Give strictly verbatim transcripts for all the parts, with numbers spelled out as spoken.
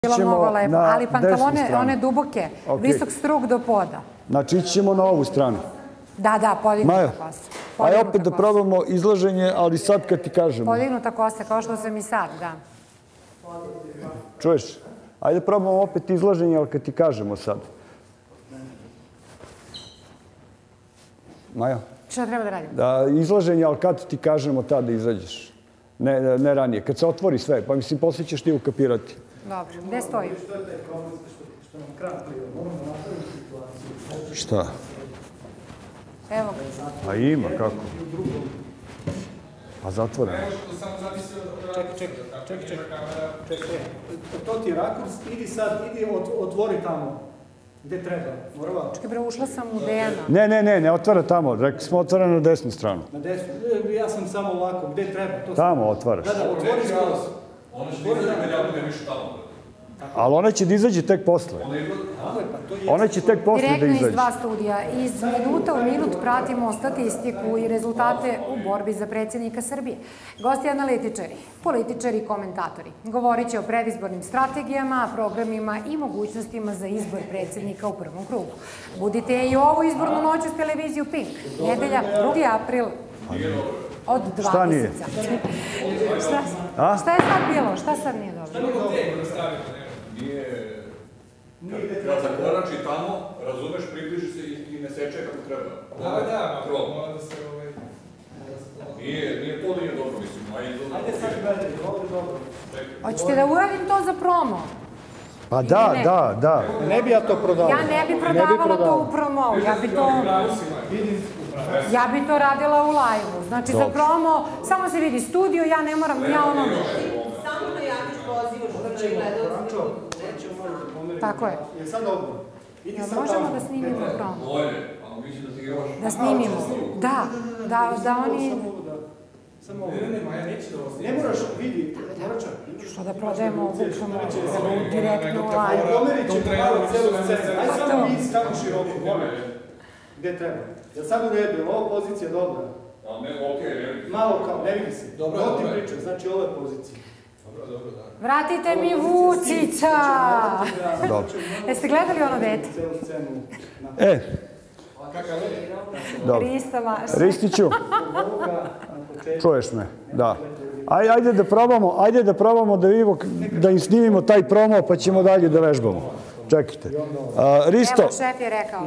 Bilo mnogo lepo, ali pantalone, one duboke, visok struk do poda. Znači, ići ćemo na ovu stranu. Da, da, podignuta kosa. Ajde opet da probamo izlaženje, ali sad kad ti kažemo. Podignuta kosa, kao što sam i sad, da. Čuješ? Ajde probamo opet izlaženje, ali kad ti kažemo sad. Maja? Šta treba da radim? Da, izlaženje, ali kad ti kažemo tad da izađeš. Ne ranije. Kad se otvori sve, pa mislim, poslije ćeš ti ukapirati. Dobro, gde stojim? Šta? Evo ga. Pa ima, kako? Pa zatvoreno. Čekaj, čekaj, čekaj, čekaj. To ti je rakurs, idi sad, idi otvori tamo. Gde treba? Morava? Čekaj, bre, ušla sam u Dejana. Ne, ne, ne, ne otvara tamo. Rekli smo otvara na desnu stranu. Na desnu? Ja sam samo ovako. Gde treba? Tamo otvaraš. Da, da, otvori skroz. Ono što izađe, kad ja budem više tamo. Ali ona će da izađe tek posle. Ona će tek posle da izađe. Direktno iz dva studija. Iz minuta u minut pratimo statistiku i rezultate u borbi za predsjednika Srbije. Gosti analitičari, političari i komentatori. Govorit će o predizbornim strategijama, programima i mogućnostima za izbor predsjednika u prvom krugu. Budite i ovu izbornu noću s televiziju Pink. Nedelja, drugi april. Od dvadeset sati. Šta je sad bilo? Šta sad nije dobro? Nije... Kad zakorači tamo, razumeš, približi se i ne seče kako treba. Da, da, mora da se... Nije to da nije dobro, mislim. Ajde sad gledaj, ovdje dobro. Hoćete da uradim to za promo? Pa da, da, da. Ne bi ja to prodala. Ja ne bi prodavala to u promo. Ja bi to... Ja bi to radila u live-u. Znači za promo, samo se vidi studio, ja ne moram, ja ono... Samo da javiš pozivaš, da je gledao. Tako je. Je sad ovdje. Možemo da snimimo promo. Bolje, ali mislim da ti još... Da snimimo. Da, da oni... Samo ovdje. Ne, ne, Maja, neće da ovo snimimo. Ne moraš, vidi, morača. Što da prodajemo ovu promo, da budu direktno u live. Pomerit ćemo malo celu scenu. Ajde samo mi kako široko, molim. Gde treba? Jel sad u redu, je li ovo pozicija dobra? Malo kao, ne vidi se. Dobro ti pričam, znači ovo je pozicija. Dobro, dobro, da. Vratite mi Vucića! Jeste gledali ono dete? E. Ristama. Ristiću. Čuješ me, da. Ajde da probamo, ajde da probamo da vidimo, da im snimimo taj promo, pa ćemo dalje da vežbamo. Čekajte. Risto. Evo, šef je rekao.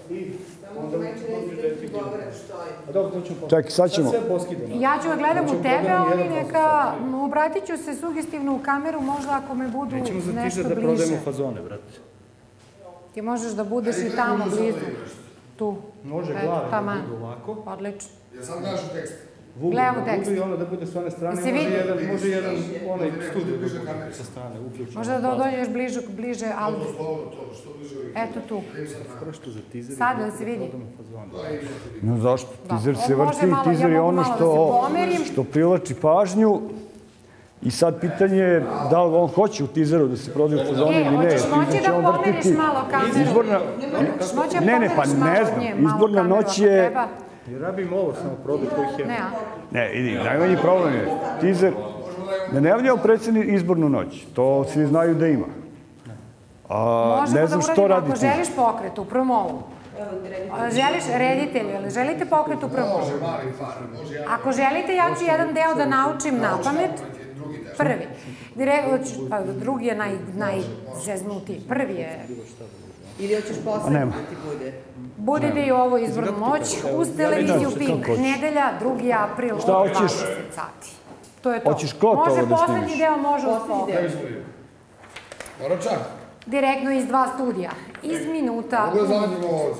Čekaj, sad ćemo. Ja ću ga gledam u tebe, a oni neka... Obratit ću se sugestivno u kameru, možda ako me budu nešto bliže. Nećemo za tiže da prodajemo fazone, brate. Ti možeš da budeš i tamo blizu. Tu. Može glave da budu ovako. Odlično. Ja sam gledaš u tekst. Gledamo tekst. I ono da bude s one strane, može jedan onaj studio sa strane uključen. Možda da dođeš bliže, ali... Eto tu. Sad da se vidi. No zašto? Tizer se vrti, tizer je ono što privlači pažnju. I sad pitanje je da li on hoće u tizeru da se prodaju fazone ili ne. Hoćeš moći da pomeriš malo kameru? Ne, ne, pa ne znam. Izborna noć je... I rabim ovo samo prodaj kojih je. Ne, a? Ne, vidi, najmanji problem je. Tizer ne najavljaju predsjednik izbornu noć. To svi znaju da ima. Ne znam što radi Tizer. Ako želiš pokret u promovu, želiš reditelj, ili želite pokret u promovu? Ako želite, ja ću jedan deo da naučim na pamet. Prvi. Drugi je najzeznutiji. Prvi je... Ili hoćeš posle da ti bude? Budete i ovo izbornu noć uz televiziju Pink. Nedelja, drugi april, od dvadeset sati. To je to. Hoćeš klot ovo da snimiš? Može poslednji deo, može uz pokret. Moračak. Direktno iz dva studija. Iz minuta... Mogu da zanimimo ovdje?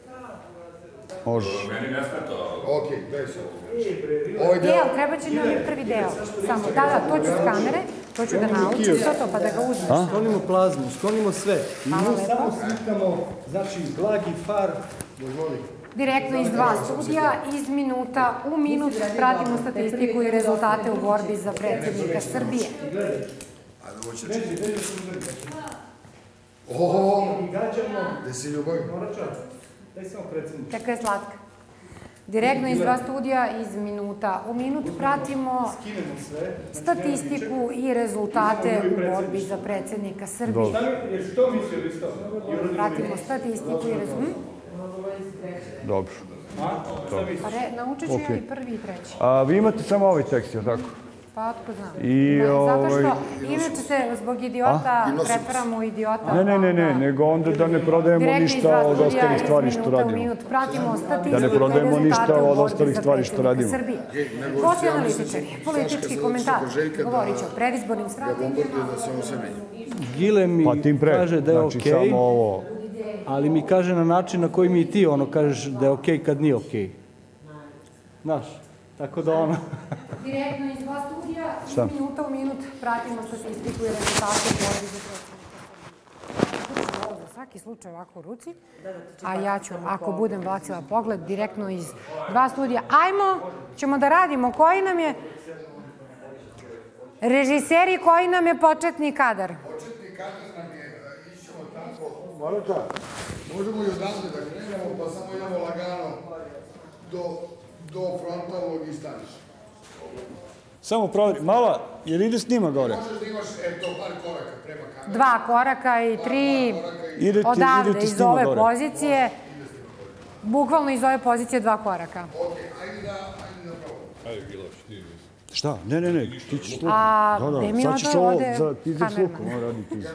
Može. Meni ne smeta. Okej, daj se ovo. Deo, treba će nam prvi deo. Samo, da, da, to ću s kamere, to ću da naučim, sve to, pa da ga uzmeš. Sklonimo plazmu, sklonimo sve. I mi samo slikamo, znači, blagi far, dozvoli. Direktno iz dva studija, iz minuta u minut, pratimo statistiku i rezultate u borbi za predsjednika Srbije. Ajde, ovo će reći. Oho, i gađamo. Gde si ljubav? Morača, daj samo predsjedniče. Tako je slatka. Direktno iz dva studija, iz minuta u minut pratimo statistiku i rezultate u borbi za predsjednika Srbije. Što mislio vi sto? Pratimo statistiku i rezultate. Dobro. Pa naučit ću ja i prvi i treći. A vi imate samo ovaj tekst, je li tako? Pa otko znam. Zato što inače se zbog idiota pretvaramo u idiota. Ne, ne, ne, ne, nego onda da ne prodajemo ništa od ostalih stvari što radimo. Pratimo statistiku Da ne prodajemo ništa od ostalih stvari što radimo. Gosti analitičari, politički komentator, govorit će o predizbornim strategijama. Gile mi kaže da je okej, ali mi kaže na način na koji mi i ti ono kažeš da je okej kad nije okej. Znaš, tako da ono... Direktno iz dva studija, iz minuta u minut pratimo statistiku i rezultate borbi za predsjednika Srbije. Za svaki slučaj ovako u ruci, a ja ću, ako budem bacila pogled, direktno iz dva studija. Ajmo, ćemo da radimo. Koji nam je... Režiseri, koji nam je početni kadar? Početni kadar nam je, išćemo tako... Maroča, možemo i odavde da krenemo, pa samo idemo lagano do frontalnog i staniša. Samo proveri. Mala, je li ide snima gore? Možeš da imaš, eto, par koraka prema kameru. Dva koraka i tri odavde, iz ove pozicije. Bukvalno iz ove pozicije dva koraka. Ok, ajde da probamo. Ajde, Gilaš, ti. Šta? Ne, ne, ne, ti ćeš luku. A, Da, da, gde mi sad ćeš ovo ode za tizer s lukom, kamerman? ovo radi tizer.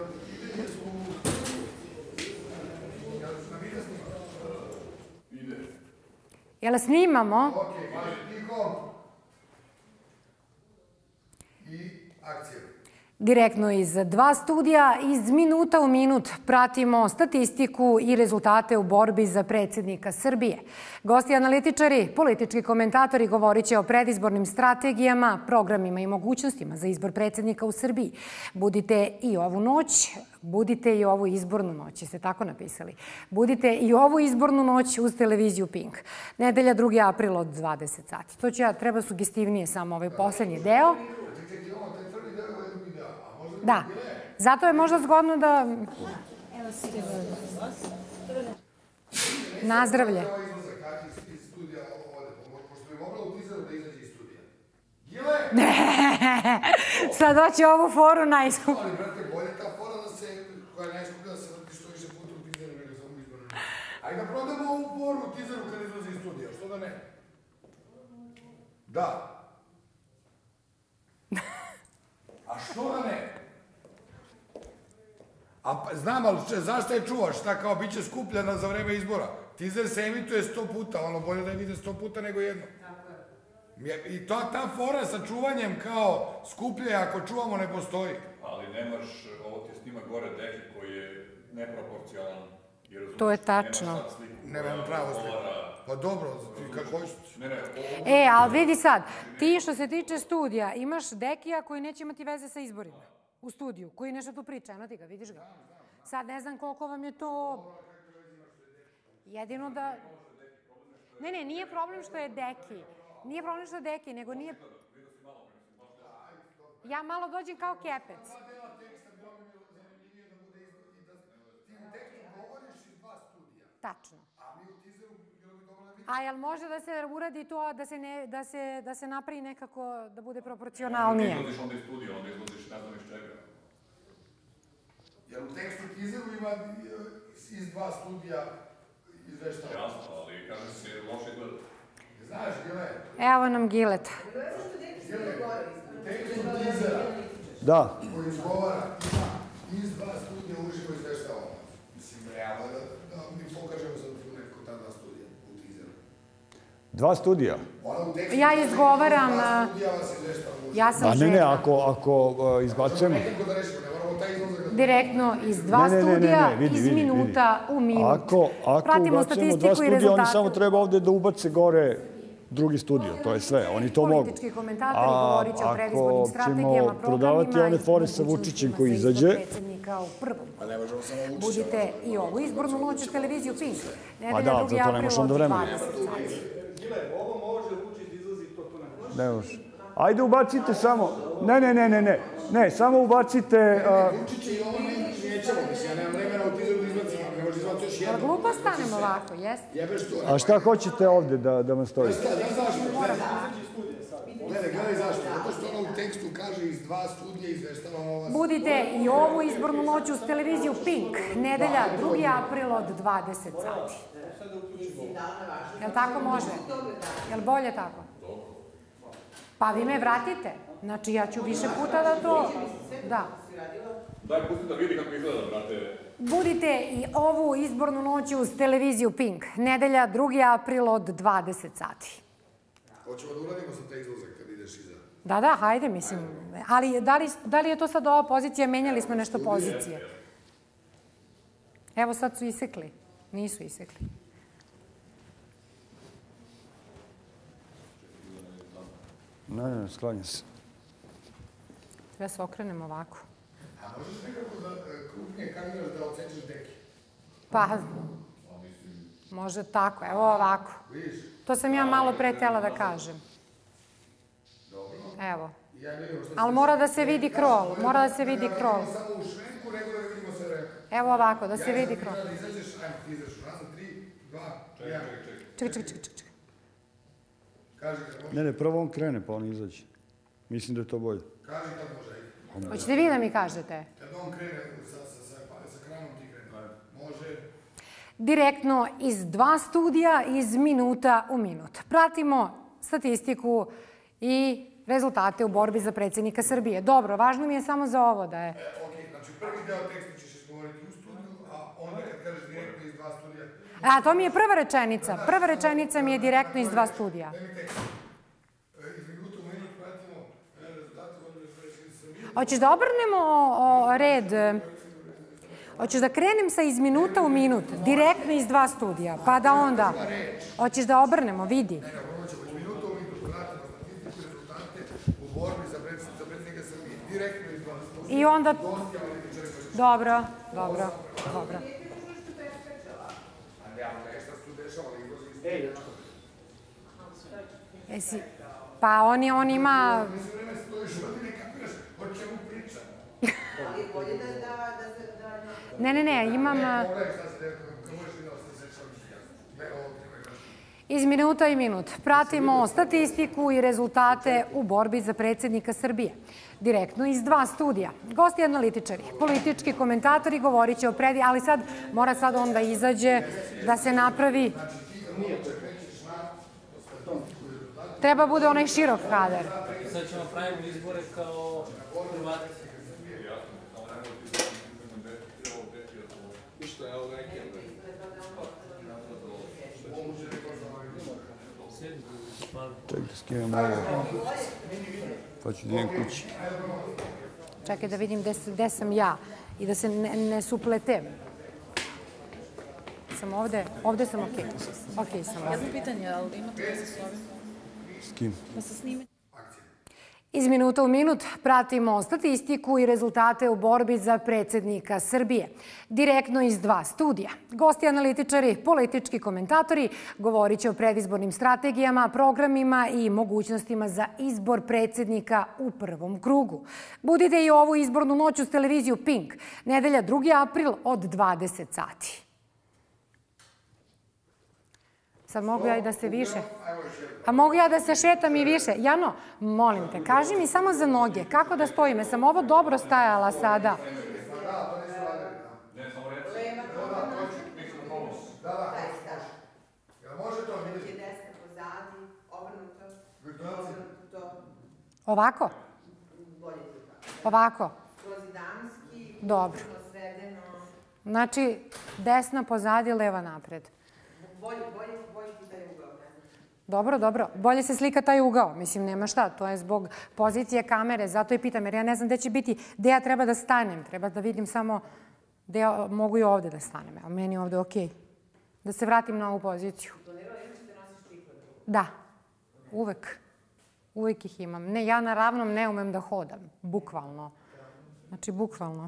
Jel snimamo? Ok, tiho. I akcija. Direktno iz dva studija, iz minuta u minut pratimo statistiku i rezultate u borbi za predsjednika Srbije. Gosti analitičari, politički komentatori govorit će o predizbornim strategijama, programima i mogućnostima za izbor predsjednika u Srbiji. Budite i ovu noć, budite i ovu izbornu noć, jeste tako napisali. Budite i ovu izbornu noć uz televiziju Pink. Nedelja drugi april od dvadeset sati. To će ja, treba sugestivnije samo ovaj posljednji deo. Da, zato je možda zgodno da... Nazdravlje. Sad hoće ovu foru najskuplju. Ali, brate, bolje ta fora da se, koja je najskuplja, da se vrti što više puta u tizeru nego samo izborno. Ajde da prodamo ovu foru u tizeru kad izlazi iz studija, što da ne? Da. A što da ne? A znam, ali zašto je čuvaš? Šta kao bit će skupljena za vreme izbora? Tizer se emituje sto puta, ono bolje da je vide sto puta nego jedno. I ta fora sa čuvanjem kao skuplje, ako čuvamo, ne postoji. Ali nemaš, ovo ti snima gore deki koji je neproporcionalan. To je tačno. Nemam pravo sliku. Pa dobro, kako hoćeš? E, ali vidi sad, ti što se tiče studija, imaš dekija koji neće imati veze sa izborima u studiju, koji nešto tu priča, eno ti ga, vidiš ga. Sad ne znam koliko vam je to... Jedino da... Ne, ne, nije problem što je deki. Nije problem što je deki, nego nije... Ja malo dođem kao kepec. Tačno. A jel može da se uradi to da se napravi nekako da bude proporcionalnije? Ne izlaziš onda iz studija, onda izlaziš ne znam iz čega. Jer u tekstu tizeru ima iz dva studija izveštava. Jasno, ali kaže se loše gleda. Znaš, Gile? Evo nam Gileta. U tekstu tizera koji izgovara ima iz dva studija uživo izveštava. Mislim, realno da mi pokažemo sad neko ta dva studija u tizeru. Dva studija? Ja izgovaram... Ja sam žena. A ne, ne, ako izbacujemo... Direktno iz dva studija, iz minuta u minut. Ako ubacujemo dva studija, oni samo treba ovde da ubace gore drugi studio, to je sve, oni to mogu. Politički komentatori govorit će o predizbornim strategijama, prodavati one fore sa Vučićem koji izađe, budite i ovu izbornu noć uz televiziju Pink. Pa da, zato nemaš onda vremena. Gile, ovo može Vučić izlazi to tu ne može. Ne može. Ajde ubacite samo, ne, ne, ne, ne, ne, Ne, samo ubacite... Vučića i ovo nećemo, mislim, ja nemam vremena u tizeru da izbacim, ne može izbaciti još jedno. Glupo stanemo ovako, jeste? Jebeš to. A šta hoćete ovde da vam stoji? Ja zašto? Gledaj, gledaj zašto. Zato što ona u tekstu kaže iz dva studija izveštava ova... Budite i ovu izbornu noć uz televiziju Pink, nedelja drugi april od dvadeset sati. Jel tako može? Jel bolje tako? Pa vi me vratite. Znači, ja ću više puta da to... Da. Daj, pusti da vidi kako izgleda, brate. Budite i ovu izbornu noć uz televiziju Pink, nedelja drugi april od dvadeset sati. Hoćemo da uradimo sa te izlazak kad ideš iza. Da, da, hajde, mislim. Ali da li je to sad ova pozicija? Menjali smo nešto pozicije. Evo sad su isekli. Nisu isekli. Ne, ne, sklanja se. Treba se okrenem ovako. A možeš nekako da krupnije kamiraš da odsečeš deke? Pa, može tako, evo ovako. To sam ja malo pre tela da kažem. Evo. Ali mora da se vidi krol, mora da se vidi krol. Samo u švenku, nego da vidimo se reka. Evo ovako, da se vidi krol. Ja sam da izađeš, ajmo ti izađeš, nazad, tri, dva, jedan. Čekaj, čekaj, čekaj, čekaj. Kaži kad može. Ne, ne, prvo on krene, pa on izađe. Mislim da je to bolje. Kaži kad može. Hoćete vi da mi kažete? Kad on krene sa kranom ti krene. Može. Direktno iz dva studija, iz minuta u minut. Pratimo statistiku i rezultate u borbi za predsjednika Srbije. Dobro, važno mi je samo za ovo da je... Ok, znači prvi deo teksta ćeš izgovoriti u studiju, a onda kad kažeš direktno iz dva studija... A, to mi je prva rečenica. Prva rečenica mi je direktno iz dva studija. Iz minuta u minut pratimo rezultate borbe za predsjednika Srbije. Hoćeš da obrnemo red? Hoćeš da krenem sa iz minuta u minut, direktno iz dva studija, pa da onda... Hoćeš da obrnemo, vidi. Ne, ne, ovo ćemo iz minuta u minut pratimo statistiku i rezultate u borbi za predsjednika Srbije. Direktno iz dva studija. I onda... Dobro, dobro, dobro. Jesi... Pa on je, on ima... Ne, ne, ne, imam... Iz minuta i minut pratimo statistiku i rezultate u borbi za predsjednika Srbije. Direktno iz dva studija. Gosti analitičari, politički komentatori govorit će o predi... Ali sad, mora sad on da izađe, da se napravi... Treba bude onaj širok kadar. Sad ćemo praviti izbore kao Hrvati. Čekaj da skinem ovo. Pa ću da idem kući. Čekaj da vidim gde sam ja i da se ne supletem. Sam ovde, ovde sam okej. Okej sam ovde. Jedno pitanje, ali imate veze s ovim? S kim? Da se snime? Iz minuta u minut pratimo statistiku i rezultate u borbi za predsjednika Srbije. Direktno iz dva studija. Gosti analitičari, politički komentatori govorit će o predizbornim strategijama, programima i mogućnostima za izbor predsjednika u prvom krugu. Budite i ovu izbornu noć uz televiziju Pink, nedelja drugi april od dvadeset sati. Sad mogu ja i da se više... A mogu ja da se šetam i više? Jano, molim te, kaži mi samo za noge, kako da stojim? Jesam ovo dobro stajala sada? Ovako? Ovako? Dobro. Znači, desna pozadi, leva napred. Dobro, dobro. Bolje se slika taj ugao. Mislim, nema šta. To je zbog pozicije kamere. Zato i pitam, jer ja ne znam gde će biti, gde ja treba da stanem. Treba da vidim samo gde ja mogu i ovde da stanem. A meni je ovde okej. Da se vratim na ovu poziciju. Da. Uvek. Uvek ih imam. Ne, ja na ravnom ne umem da hodam. Bukvalno. Znači, bukvalno.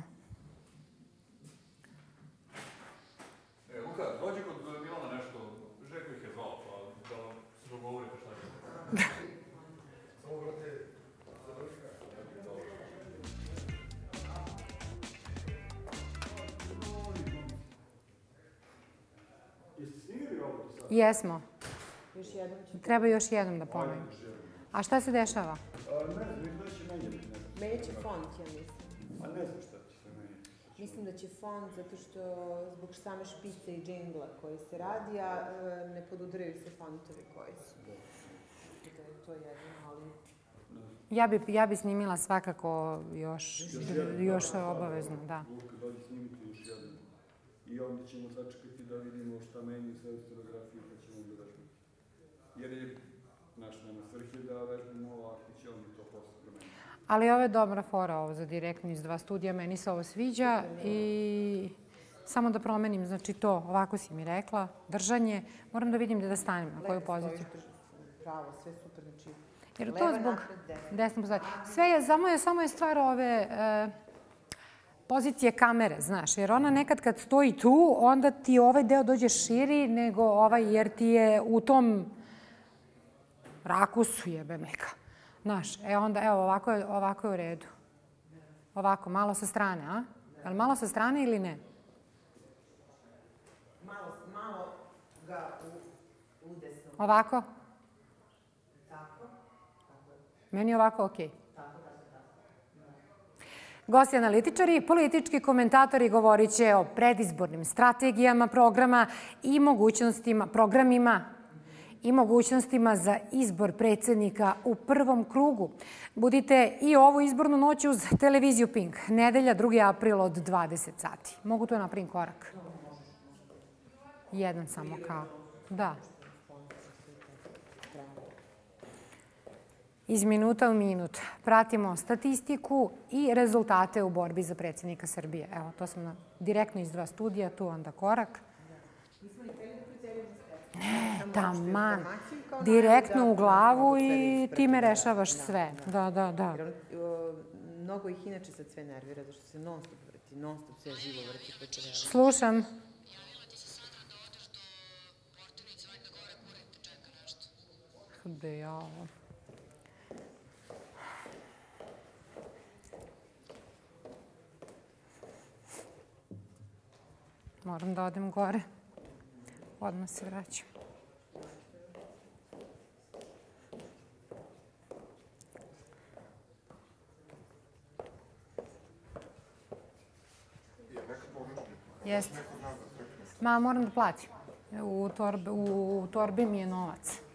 E, Luka, dođi kod Milana nešto. Žeko ih je zvao, pa da vam se dogovorite šta je. Samo, brate, završka. Jesmo. Treba još jednom da ponovim. A šta se dešava? Menjat će font, ja mislim. A ne znam šta će se menjati. Mislim da će font, zato što zbog same špice i džingla koji se radi, a ne podudaraju se fontovi koji su. To je jedino, ali... Ja bi, ja bi snimila svakako još, još obavezno, da. Luka, dođi snimiti još jedno. I onda ćemo sačekati da vidimo šta meni sve u scenografiji, pa ćemo da vežbati. Jer je naš nama svrhe da vežbamo ovo, ako će oni to posle promeniti. Ali ovo je dobra fora, ovo za direktno iz dva studija, meni se ovo sviđa i samo da promenim, znači to, ovako si mi rekla, držanje, moram da vidim gde da stanem, na koju poziciju. Bravo, sve super, znači... Jer to zbog desno pozadnje. Sve je, samo je, samo je stvar ove pozicije kamere, znaš, jer ona nekad kad stoji tu, onda ti ovaj deo dođe širi nego ovaj, jer ti je u tom rakusu jebe meka. Znaš, e onda, evo, ovako je, ovako je u redu. Ovako, malo sa strane, a? Je li malo sa strane ili ne? Malo, malo ga udesno. Ovako? Meni je ovako okej. Gosti analitičari i politički komentatori govorit će o predizbornim strategijama programa i mogućnostima, programima i mogućnostima za izbor predsjednika u prvom krugu. Budite i ovu izbornu noć uz televiziju Pink. Nedelja, drugi april od dvadeset sati. Mogu to napravim korak? Jedan samo kao. Da. Iz minuta u minut pratimo statistiku i rezultate u borbi za predsjednika Srbije. Evo, to sam direktno iz dva studija, tu onda korak. Ne, taman. Direktno u glavu i time rešavaš sve. Da, da, da. Mnogo ih inače sad sve nervira, zato što se non stop vrti, non stop sve živo vrti. Slušam. Gde ja ovo? Moram da odem gore. Odmah se vraćam. Jeste. Ma, moram da platim. U torbi mi je novac.